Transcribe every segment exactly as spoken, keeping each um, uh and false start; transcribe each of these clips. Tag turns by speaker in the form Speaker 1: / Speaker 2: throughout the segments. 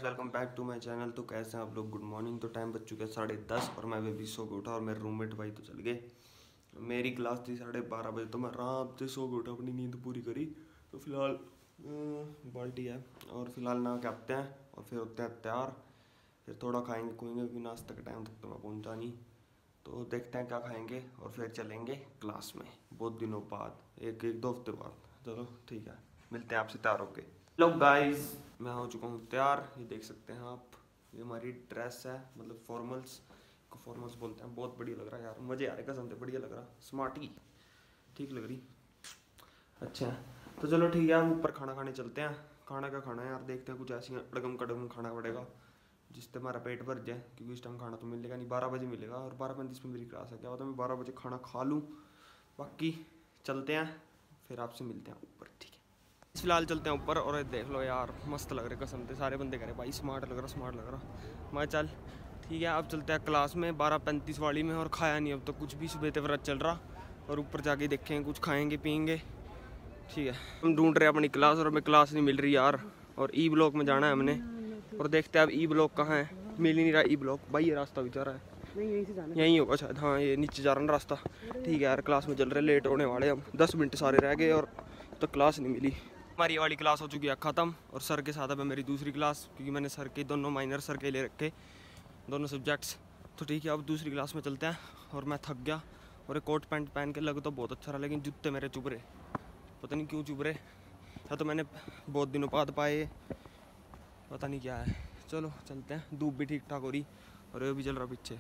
Speaker 1: Welcome back to my channel. तो कैसे हैं आप लोग? Good morning. तो टाइम बज चुका है साढ़े दस और मैं भी सो के उठा और मेरे रूममेट भाई तो चल गए। मेरी क्लास थी साढ़े बारह बजे तो मैं आराम से सो के उठा, अपनी नींद पूरी करी। तो फिलहाल बाल्टी है और फिलहाल नहा के आते हैं और फिर होते हैं तैयार। फिर थोड़ा खाएंगे खुएंगे क्योंकि नाश्ते के टाइम तक तो मैं पहुँचा नहीं। तो देखते हैं क्या खाएंगे और फिर चलेंगे क्लास में बहुत दिनों बाद, एक एक दो हफ्ते बाद। चलो ठीक है, मिलते हैं आपसे तैयार होके। हेलो गाइस, मैं हो चुका हूँ तैयार। ये देख सकते हैं आप, ये हमारी ड्रेस है, मतलब फॉर्मल्स को फॉर्मल्स बोलते हैं। बहुत बढ़िया लग रहा है यार, मज़े आ रहे कसम से, बढ़िया लग रहा, स्मार्टी ठीक लग रही। अच्छा तो चलो ठीक है, हम ऊपर खाना खाने चलते हैं। खाना क्या खाना है यार, देखते हैं कुछ ऐसी अड़गम कड़गम खाना पड़ेगा जिससे हमारा पेट भर जाए, क्योंकि इस टाइम खाना तो मिलेगा नहीं। बारह बजे मिलेगा और बारह पैंतीस में मेरी क्लास है। क्या होता है मैं बारह बजे खाना खा लूँ। बाकी चलते हैं, फिर आपसे मिलते हैं ऊपर, ठीक है। फिलहाल चलते हैं ऊपर और देख लो यार, मस्त लग रहे कसम से। सारे बंदे कह रहे भाई स्मार्ट लग रहा स्मार्ट लग रहा। मैं चल ठीक है, अब चलते हैं क्लास में बारह पैंतीस वाली में। और खाया नहीं अब तो कुछ भी, सुबह व्रत चल रहा और ऊपर जाके देखेंगे कुछ खाएंगे पियेंगे, ठीक है। हम ढूंढ रहे हैं अपनी क्लास और हमें क्लास नहीं मिल रही यार। और ई ब्लॉक में जाना है हमने और देखते हैं अब ई ब्लॉक कहाँ है। मिल ही नहीं रहा ई ब्लॉक। भाई ये रास्ता भी जा रहा है, यहीं होगा शायद। हाँ ये नीचे जा रहा है रास्ता, ठीक है यार। क्लास में चल रहे, लेट होने वाले हम, दस मिनट सारे रह गए और तो क्लास नहीं मिली। हमारी वाली क्लास हो चुकी है ख़त्म और सर के साथ अब है मेरी दूसरी क्लास, क्योंकि मैंने सर के दोनों माइनर सर के ले रखे, दोनों सब्जेक्ट्स। तो ठीक है, अब दूसरी क्लास में चलते हैं। और मैं थक गया और एक कोट पैंट पहन के लग तो बहुत अच्छा रहा, लेकिन जूते मेरे चुभ रहे, पता नहीं क्यों चुभ रहे। या तो मैंने बहुत दिनों बाद पाए, पता नहीं क्या है। चलो चलते हैं, धूप भी ठीक ठाक हो रही और ये भी चल रहा पीछे।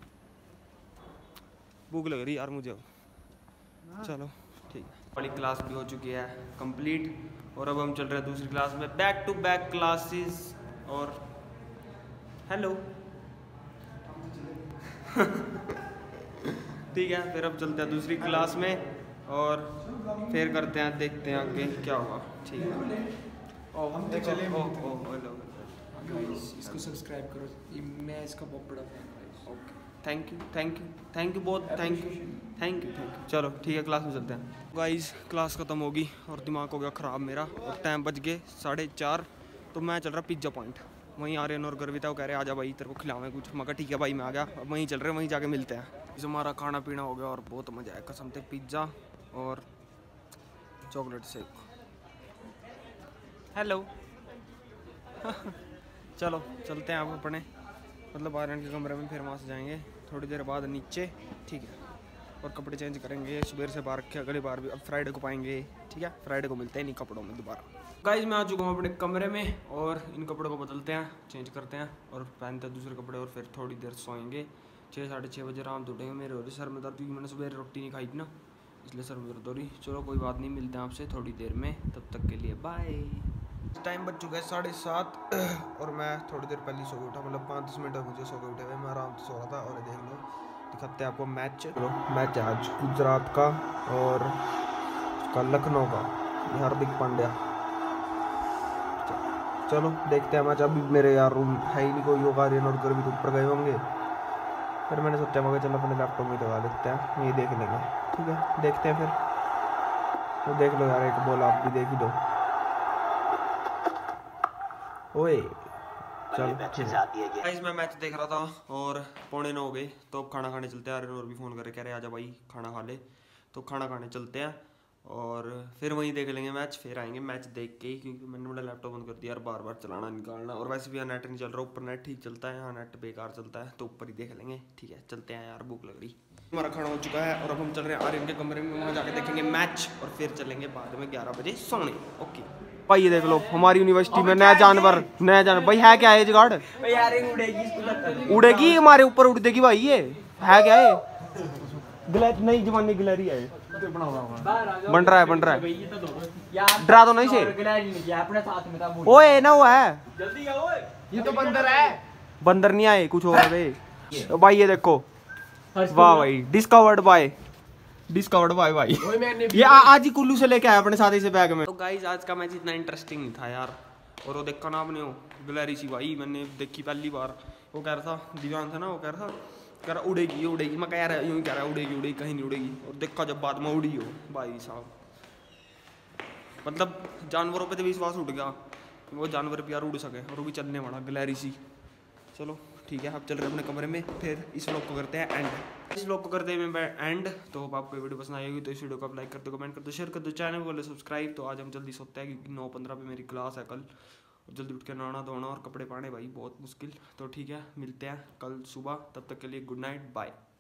Speaker 1: भूख लग रही यार मुझे अब, चलो ठीक है। वाली क्लास भी हो चुकी है कंप्लीट और अब हम चल रहे हैं दूसरी क्लास में, बैक टू बैक क्लासेस। और हेलो ठीक है, फिर अब चलते हैं दूसरी क्लास में और फिर करते हैं, देखते हैं आगे क्या होगा, ठीक है। ओ हम तो चले, ओ ओ हेलो
Speaker 2: गाइस, इसको सब्सक्राइब करो, मैं इसका बहुत बड़ा फैन हूँ।
Speaker 1: Okay, thank you thank you thank you बहुत, thank you thank you thank you. चलो ठीक है, क्लास में चलते हैं। गाइस क्लास ख़त्म होगी और दिमाग हो गया ख़राब मेरा और टाइम बज गए साढ़े चार। तो मैं चल रहा पिज़्ज़ा पॉइंट, वहीं आर्यन और गर्विता वो कह रहे हैं आजा भाई तेरे को खिलावें कुछ। मैं कहा ठीक है भाई, मैं आ गया। अब वहीं चल रहे, वहीं जाके मिलते हैं। इस हमारा खाना पीना हो गया और बहुत मज़ा आया कसम से। पिज़्ज़ा और चॉकलेट शेक। हेलो चलो चलते हैं आप अपने, मतलब आर्यन के कमरे में, फिर वहाँ से जाएंगे थोड़ी देर बाद नीचे, ठीक है। और कपड़े चेंज करेंगे, सुबह से बाहर रखे, अगली बार भी अब फ्राइडे को पाएंगे, ठीक है। फ्राइडे को मिलते हैं इन कपड़ों में दोबारा। गाइस मैं आ चुका हूँ अपने कमरे में और इन कपड़ों को बदलते हैं, चेंज करते हैं और पहनते हैं दूसरे कपड़े और फिर थोड़ी देर सोएंगे। छः साढ़े छः बजे आराम उठेंगे। मेरे हो रही सर में दर्द, क्योंकि मैंने सुबह रोटी नहीं खाई थी ना, इसलिए सर में दर्द हो रही। चलो कोई बात नहीं, मिलते हैं आपसे थोड़ी देर में, तब तक के लिए बाय। टाइम बज चुका है साढ़े सात और मैं थोड़ी देर पहले सो के उठा, मतलब पाँच दस मिनट मुझे सो के उठे हुए। मैं आराम से सो रहा था और देख लो दिखाते हैं आपको मैच। मैच है आज गुजरात का और उसका लखनऊ का, हार्दिक पांड्या। चलो देखते हैं मैच। अभी मेरे यार रूम है ही नहीं कोई, योगा आर्यन और गर्वी तो ऊपर गए होंगे। फिर मैंने सोचा मगर चलो अपने लैपटॉप में लगा देते हैं, ये देख लेंगे, ठीक है। देखते हैं फिर, तो देख लो यार, एक बॉल आप भी देख ही दो। ओए चल गाइस मैं मैच देख रहा था और पौने नौ हो गए, तो अब खाना खाने चलते हैं। आर्यन और भी फ़ोन करे, कह रहे आजा भाई खाना खा ले। तो खाना खाने चलते हैं और फिर वहीं देख लेंगे मैच, फिर आएंगे मैच देख के ही, क्योंकि मैंने मेरा लैपटॉप बंद कर दिया यार, बार बार चलाना निकालना। और वैसे भी यहाँ नेट नहीं चल रहा, ऊपर नेट ठीक चलता है, यहाँ नेट बेकार चलता है, तो ऊपर ही देख लेंगे, ठीक है। चलते हैं यार, भूख लग रही। हमारा खाना हो चुका है और अब हम चल रहे हैं आर्यन के कमरे में, वहाँ जाके देखेंगे मैच और फिर चलेंगे बाद में ग्यारह बजे सोने। ओके भाई ये देख लो हमारी यूनिवर्सिटी में नया जानवर, नया जानवर भाई है क्या है जुगाड़? उड़ेगी हमारे ऊपर, उड़ देगी भाई। ये है क्या है? गिलहरी नई जवानी गिलहरी है, बन रहा है बन रहा है। डरा तो नहीं से ओए ना, वो है
Speaker 2: ये तो बंदर है,
Speaker 1: बंदर नहीं आए कुछ और है भाई। ये देखो, वाह भाई, डिस्कवर्ड बाय डिस्कवर्ड बाय भाई। ये आज ही कुल्लू से लेके आया अपने साथ इसे बैग में। तो गाइस आज का मैच इतना इंटरेस्टिंग नहीं था यार। और वो देखा ना आपने, वो गिलहरी सी भाई, मैंने देखी पहली बार। वो कह रहा था, दीवान था ना, वो कह रहा था कह रहा उड़ेगी ये उड़ेगी। मैं कह रहा यूँ ही कह रहा उड़ेगी उड़ेगी, कहीं नहीं उड़ेगी। और देखा जब बाद में उड़ी हो भाई साहब, मतलब जानवरों पे तो विश्वास उठ गया। वो जानवर भी यार उड़ सके और वो भी चलने वाला गलैरी सी। चलो ठीक है, अब चल रहे हैं अपने कमरे में, फिर इस व्लॉग को करते हैं एंड। इस व्लॉग को करते हैं मैं एंड। तो आपको वीडियो पसंद आएगी तो इस वीडियो को आप लाइक कर दो, कमेंट कर दो, शेयर कर दो, चैनल को कर लो सब्सक्राइब। तो आज हम जल्दी सोते हैं क्योंकि नौ पंद्रह पे मेरी क्लास है कल, और जल्दी उठ के नहाना धोना और कपड़े पाने भाई बहुत मुश्किल। तो ठीक है, मिलते हैं कल सुबह, तब तक के लिए गुड नाइट, बाय।